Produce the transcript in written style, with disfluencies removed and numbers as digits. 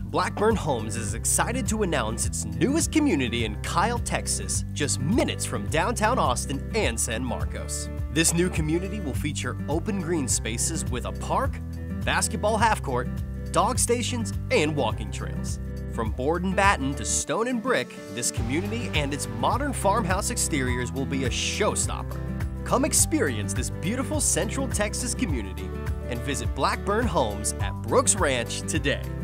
Blackburn Homes is excited to announce its newest community in Kyle, Texas, just minutes from downtown Austin and San Marcos. This new community will feature open green spaces with a park, basketball half-court, dog stations, and walking trails. From board and batten to stone and brick, this community and its modern farmhouse exteriors will be a showstopper. Come experience this beautiful Central Texas community and visit Blackburn Homes at Brooks Ranch today.